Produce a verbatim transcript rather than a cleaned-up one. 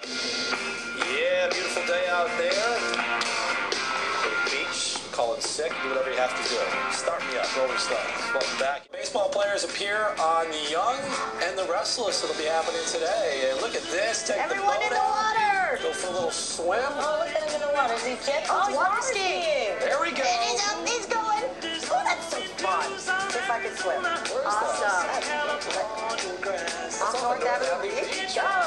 Yeah, beautiful day out there. Go to the beach, call it sick, do whatever you have to do. Start me up, Rolling Stones. Welcome back. Baseball players appear on The Young and the Restless. It'll be happening today. And look at this. Take Everyone the boat in the out. water. Go for a little swim. Oh, look at him in the water. Is he jet? Oh, he's water skiing. There we go. And he's up. He's going. Oh, that's so fun. If I could swim. Where's awesome. that? On North Avenue Beach. Oh.